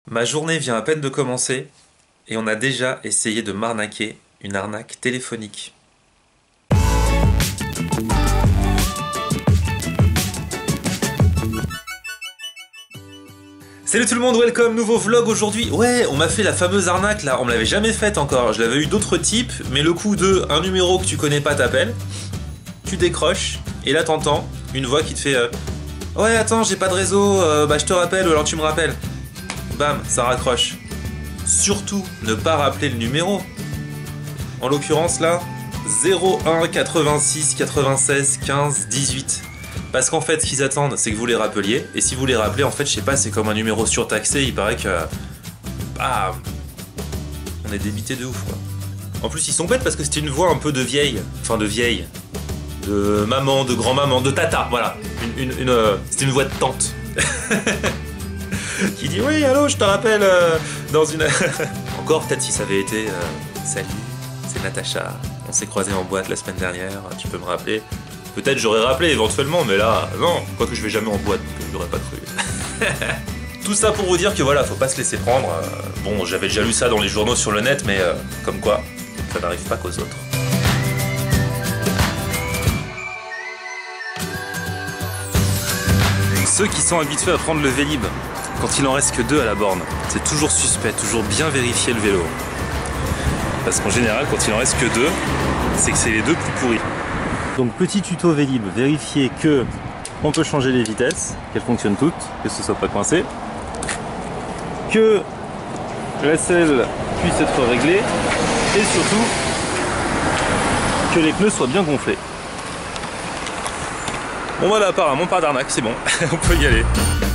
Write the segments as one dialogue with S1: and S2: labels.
S1: Ma journée vient à peine de commencer et on a déjà essayé de m'arnaquer, une arnaque téléphonique. Salut tout le monde, welcome, nouveau vlog aujourd'hui. Ouais, on m'a fait la fameuse arnaque là, on me l'avait jamais faite encore. Je l'avais eu d'autres types, mais le coup de un numéro que tu connais pas t'appelle, tu décroches et là t'entends une voix qui te fait ouais attends j'ai pas de réseau, bah je te rappelle ou alors tu me rappelles. Bam, ça raccroche. Surtout ne pas rappeler le numéro. En l'occurrence là, 01 86 96 15 18. Parce qu'en fait, ce qu'ils attendent, c'est que vous les rappeliez. Et si vous les rappelez, en fait, je sais pas, c'est comme un numéro surtaxé. Il paraît que... bah... on est débité de ouf, quoi. En plus, ils sont bêtes parce que c'était une voix un peu de vieille. Enfin, de vieille. De maman, de grand-maman, de tata, voilà. C'était une voix de tante. Qui dit, oui, allô, je te rappelle dans une... Encore, peut-être si ça avait été... salut, c'est Natacha. On s'est croisés en boîte la semaine dernière. Tu peux me rappeler? Peut-être j'aurais rappelé éventuellement, mais là, non. Quoique je vais jamais en boîte, donc je l'aurais pas cru. Tout ça pour vous dire que voilà, faut pas se laisser prendre. Bon, j'avais déjà lu ça dans les journaux sur le net, mais comme quoi, ça n'arrive pas qu'aux autres. Ceux qui sont habitués à prendre le Vélib, quand il en reste que 2 à la borne, c'est toujours suspect, toujours bien vérifier le vélo. Parce qu'en général, quand il en reste que 2, c'est que c'est les 2 plus pourris. Donc petit tuto Vélib, vérifier que on peut changer les vitesses, qu'elles fonctionnent toutes, que ce soit pas coincé, que la selle puisse être réglée et surtout que les pneus soient bien gonflés. Bon voilà, apparemment pas d'arnaque, c'est bon, on peut y aller.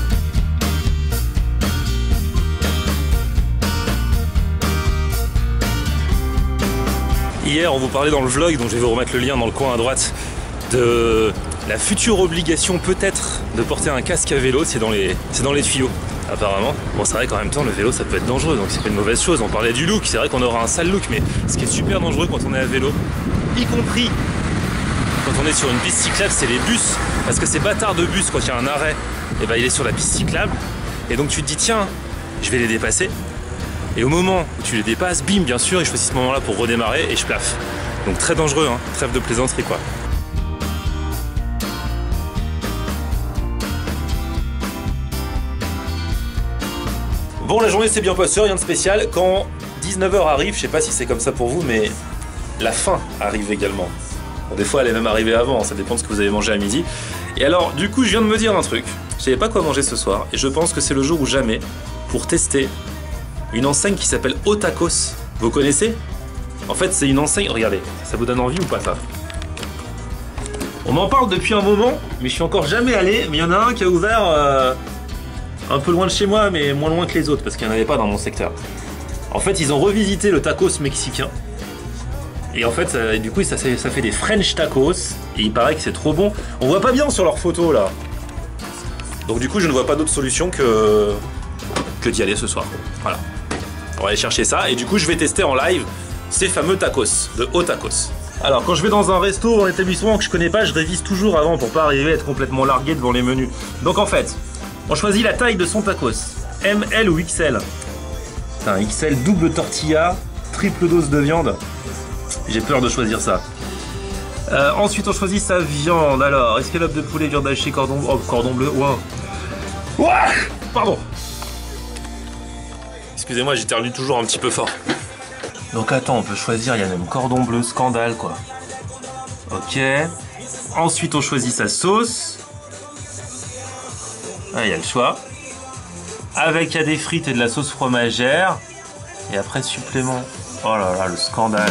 S1: Hier, on vous parlait dans le vlog, dont je vais vous remettre le lien dans le coin à droite, de la future obligation peut-être de porter un casque à vélo, c'est dans les tuyaux, apparemment. Bon, c'est vrai qu'en même temps, le vélo, ça peut être dangereux, donc c'est pas une mauvaise chose. On parlait du look, c'est vrai qu'on aura un sale look, mais ce qui est super dangereux quand on est à vélo, y compris quand on est sur une piste cyclable, c'est les bus. Parce que ces bâtards de bus, quand il y a un arrêt, et ben, il est sur la piste cyclable, et donc tu te dis, tiens, je vais les dépasser. Et au moment où tu les dépasses, bim, bien sûr, et je choisis ce moment-là pour redémarrer et je plaffe. Donc très dangereux, hein, trêve de plaisanterie, quoi. Bon, la journée s'est bien passée, rien de spécial. Quand 19h arrive, je sais pas si c'est comme ça pour vous, mais la faim arrive également. Bon, des fois, elle est même arrivée avant, ça dépend de ce que vous avez mangé à midi. Et alors, du coup, je viens de me dire un truc. Je savais pas quoi manger ce soir, et je pense que c'est le jour ou jamais pour tester une enseigne qui s'appelle Otakos. Vous connaissez? En fait, c'est une enseigne... Regardez, ça vous donne envie ou pas, ça? On m'en parle depuis un moment, mais je suis encore jamais allé. Mais il y en a un qui a ouvert un peu loin de chez moi, mais moins loin que les autres, parce qu'il n'y en avait pas dans mon secteur. En fait, ils ont revisité le tacos mexicain. Et en fait, du coup, ça fait des French tacos. Et il paraît que c'est trop bon. On voit pas bien sur leurs photos, là. Donc du coup, je ne vois pas d'autre solution que d'y aller ce soir. Voilà. On va aller chercher ça et du coup je vais tester en live ces fameux tacos de Otakos. Alors quand je vais dans un resto ou un établissement que je connais pas, je révise toujours avant pour pas arriver à être complètement largué devant les menus. Donc en fait, on choisit la taille de son tacos, M, L ou XL. Putain, XL double tortilla, triple dose de viande. J'ai peur de choisir ça. Ensuite on choisit sa viande. Alors, escalope de poulet, viande hachée, cordon bleu. Wow. Ouah, pardon. Excusez-moi, j'éternue toujours un petit peu fort. Donc attends, on peut choisir, il y a même cordon bleu, scandale quoi. Ok. Ensuite on choisit sa sauce. Ah, il y a le choix. Avec il y a des frites et de la sauce fromagère. Et après supplément. Oh là là, le scandale.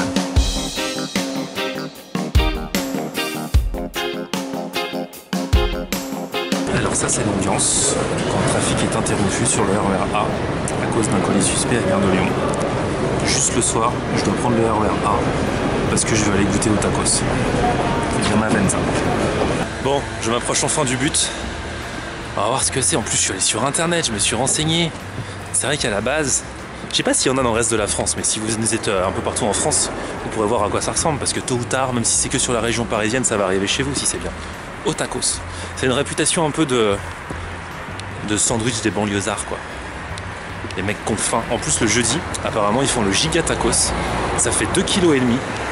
S1: Alors ça c'est l'ambiance quand le trafic est interrompu sur le RER A à cause d'un colis suspect à Gare de Lyon. Juste le soir, je dois prendre le RER A parce que je veux aller goûter au tacos. C'est bien ma veine ça. Bon, je m'approche enfin du but. On va voir ce que c'est. En plus je suis allé sur internet, je me suis renseigné. C'est vrai qu'à la base, je sais pas s'il y en a dans le reste de la France, mais si vous êtes un peu partout en France, vous pourrez voir à quoi ça ressemble parce que tôt ou tard, même si c'est que sur la région parisienne, ça va arriver chez vous si c'est bien. Otakos. C'est une réputation un peu de sandwich des banlieusards quoi. Les mecs qui ont faim. En plus, le jeudi, apparemment, ils font le giga tacos. Ça fait 2,5 kg.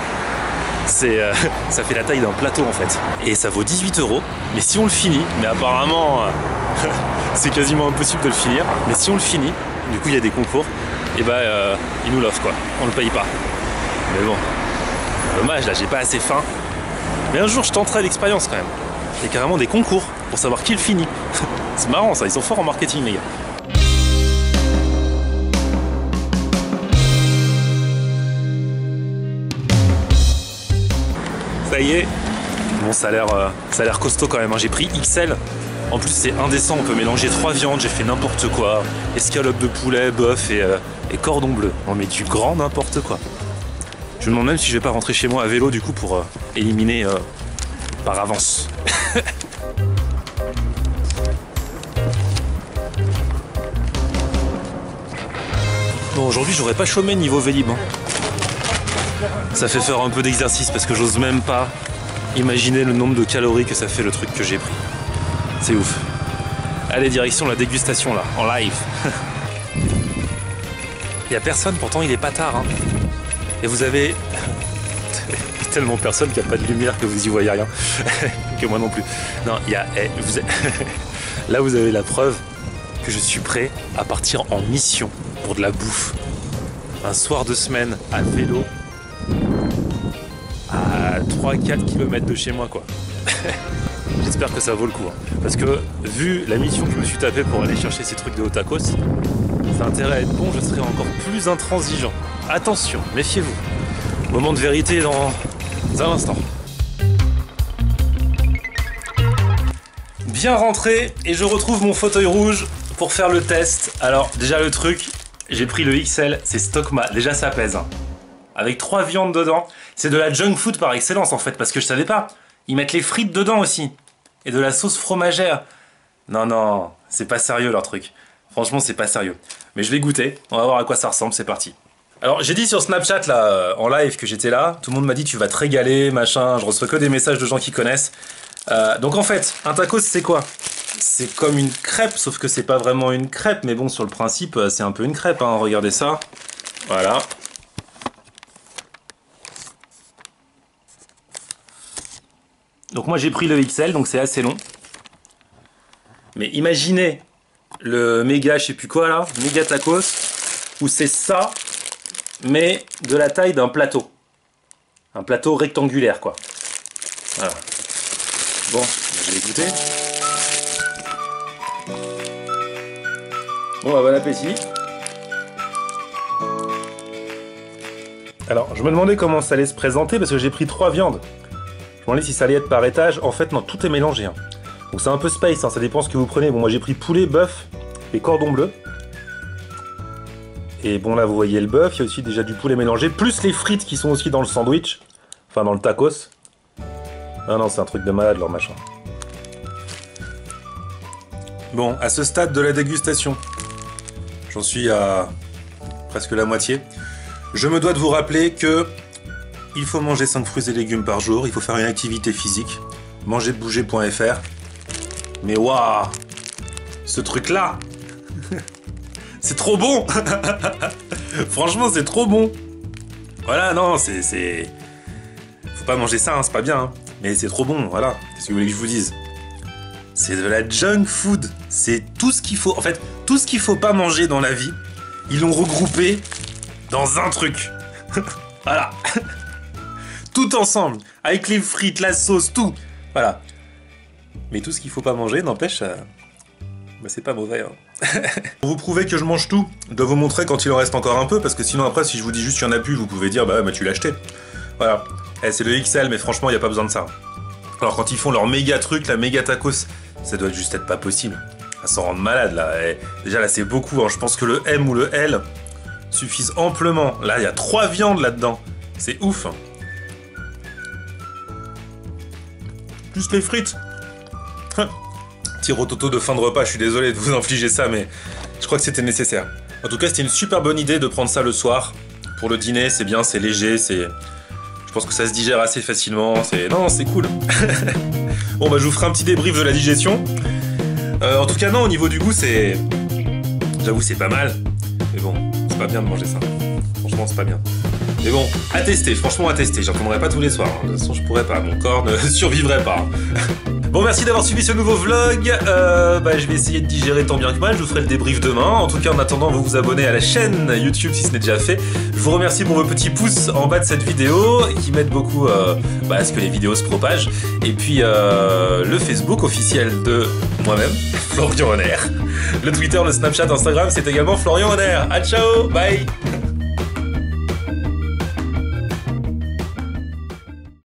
S1: Ça fait la taille d'un plateau en fait. Et ça vaut 18 €. Mais si on le finit, mais apparemment, c'est quasiment impossible de le finir. Mais si on le finit, du coup, il y a des concours. Et bah, ils nous l'offrent quoi. On le paye pas. Mais bon, dommage, là, j'ai pas assez faim. Mais un jour, je tenterai l'expérience quand même. Il y a carrément des concours pour savoir qui le finit. C'est marrant ça, ils sont forts en marketing les gars. Ça y est. Bon, ça a l'air costaud quand même, hein. J'ai pris XL. En plus, c'est indécent, on peut mélanger 3 viandes, j'ai fait n'importe quoi. Escalope de poulet, bœuf et cordon bleu. On met du grand n'importe quoi. Je me demande même si je vais pas rentrer chez moi à vélo du coup pour éliminer par avance. Bon, aujourd'hui, j'aurais pas chômé niveau Vélib. Hein. Ça fait faire un peu d'exercice parce que j'ose même pas imaginer le nombre de calories que ça fait le truc que j'ai pris. C'est ouf. Allez, direction la dégustation là, en live. Il y a personne, pourtant il est pas tard. Hein. Et vous avez tellement personne qu'il n'y a pas de lumière que vous y voyez rien. Que moi non plus. Non, il y a. Là, vous avez la preuve que je suis prêt à partir en mission pour de la bouffe. Un soir de semaine à vélo à 3-4 km de chez moi, quoi. J'espère que ça vaut le coup. Hein. Parce que, vu la mission que je me suis tapée pour aller chercher ces trucs de hot tacos, ça a intérêt à être bon, je serai encore plus intransigeant. Attention, méfiez-vous. Moment de vérité dans un instant. Bien rentré, et je retrouve mon fauteuil rouge pour faire le test. Alors, déjà le truc, j'ai pris le XL, c'est Stockma. Déjà, ça pèse. Hein. Avec 3 viandes dedans. C'est de la junk food par excellence, en fait, parce que je savais pas. Ils mettent les frites dedans aussi. Et de la sauce fromagère. Non, non, c'est pas sérieux leur truc. Franchement, c'est pas sérieux. Mais je vais goûter, on va voir à quoi ça ressemble, c'est parti. Alors, j'ai dit sur Snapchat, là, en live, que j'étais là. Tout le monde m'a dit, tu vas te régaler, machin. Je reçois que des messages de gens qui connaissent. Donc, en fait, un tacos, c'est quoi? C'est comme une crêpe, sauf que c'est pas vraiment une crêpe. Mais bon, sur le principe, c'est un peu une crêpe, hein. Regardez ça. Voilà. Donc moi j'ai pris le XL, donc c'est assez long. Mais imaginez le méga, je sais plus quoi là, méga tacos, où c'est ça, mais de la taille d'un plateau. Un plateau rectangulaire quoi. Voilà. Bon, je vais goûter. Bon bah bon appétit. Alors je me demandais comment ça allait se présenter parce que j'ai pris 3 viandes. Je me demandais si ça allait être par étage. En fait, non, tout est mélangé. Hein. Donc c'est un peu space, hein, ça dépend ce que vous prenez. Bon, moi j'ai pris poulet, bœuf et cordon bleu. Et bon, là vous voyez le bœuf, il y a aussi déjà du poulet mélangé, plus les frites qui sont aussi dans le sandwich. Enfin, dans le tacos. Ah non, c'est un truc de malade leur machin. Bon, à ce stade de la dégustation, j'en suis à presque la moitié. Je me dois de vous rappeler que il faut manger 5 fruits et légumes par jour, il faut faire une activité physique, mangerbouger.fr. Mais waouh, ce truc-là, c'est trop bon. Franchement, c'est trop bon. Voilà, non, c'est... Faut pas manger ça, hein, c'est pas bien. Hein. Mais c'est trop bon, voilà. Qu'est-ce que vous voulez que je vous dise? C'est de la junk food. C'est tout ce qu'il faut... En fait, tout ce qu'il faut pas manger dans la vie, ils l'ont regroupé dans un truc. Voilà. Tout ensemble, avec les frites, la sauce, tout. Voilà. Mais tout ce qu'il faut pas manger, n'empêche, bah c'est pas mauvais. Hein. Pour vous prouver que je mange tout, je dois vous montrer quand il en reste encore un peu, parce que sinon après, si je vous dis juste qu'il y en a plus, vous pouvez dire, bah tu l'as acheté. Voilà. C'est le XL, mais franchement, il n'y a pas besoin de ça. Alors quand ils font leur méga truc, la méga tacos, ça doit juste être pas possible. Ça s'en rend malade, là. Et déjà, là, c'est beaucoup. Hein. Je pense que le M ou le L suffisent amplement. Là, il y a 3 viandes là-dedans. C'est ouf. Plus les frites. Petit rototo de fin de repas, je suis désolé de vous infliger ça, mais je crois que c'était nécessaire. En tout cas, c'était une super bonne idée de prendre ça le soir. Pour le dîner, c'est bien, c'est léger, c'est... Je pense que ça se digère assez facilement, Non, c'est cool. Bon, bah je vous ferai un petit débrief de la digestion. En tout cas, non, au niveau du goût, c'est... J'avoue, c'est pas mal. Mais bon, c'est pas bien de manger ça. Franchement, c'est pas bien. Mais bon, à tester, franchement à tester. J'en prendrai pas tous les soirs. De toute façon, je pourrais pas. Mon corps ne survivrait pas. Bon, merci d'avoir suivi ce nouveau vlog. Je vais essayer de digérer tant bien que mal. Je vous ferai le débrief demain. En tout cas, en attendant, vous vous abonnez à la chaîne YouTube si ce n'est déjà fait. Je vous remercie pour vos petits pouces en bas de cette vidéo qui m'aident beaucoup à ce que les vidéos se propagent. Et puis, le Facebook officiel de moi-même, Florian Honner. Le Twitter, le Snapchat, Instagram, c'est également Florian Honner. À ciao, bye.